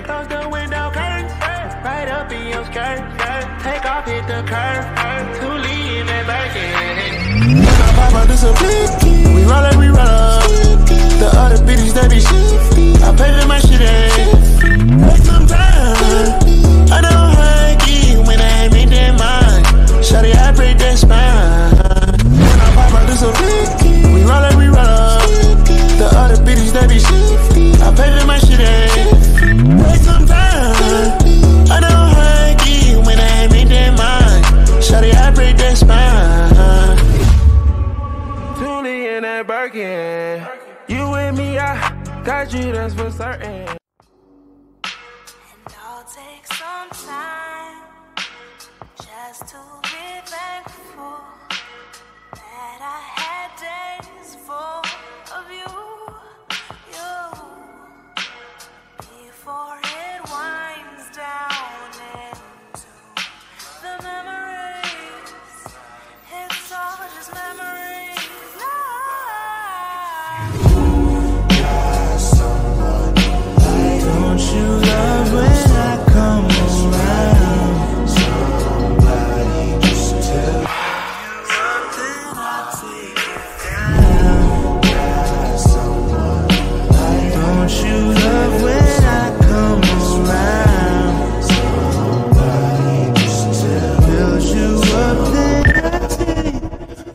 Close the window curtain, right up in your skirt. Take off, hit the curve, too lean in that Birkin. When I pop out, this a blicky. We roll up. The other bitches, they be shifty. I pay for my shit, take some time. I don't hug you when I ain't make that mind. Shawty, I break that spine. When I pop out, this a blicky. We roll up. The other bitches, they be shifty. I pay for my shit, take some time. I don't hug you when I ain't make that mind. Shawty, I break that spine. Julie in that Birkin. You with me, I got you, that's for certain. And I'll take some time just to be thankful that I had days full of you, before it winds down into the memories. It's all just memories now. Don't you love when I come around? Somebody just tell me something, I'll take it down. Got someone like don't you love when I come around? Somebody just tell me build you up, then I take it.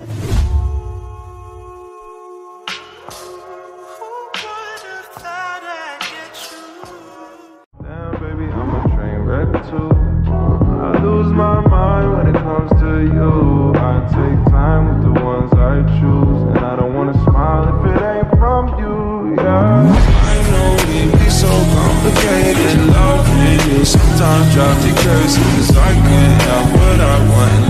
I lose my mind when it comes to you. I take time with the ones I choose, and I don't wanna smile if it ain't from you, yeah. I know it be so complicated, loving you sometimes drives you crazy, 'cause I can't have what I want.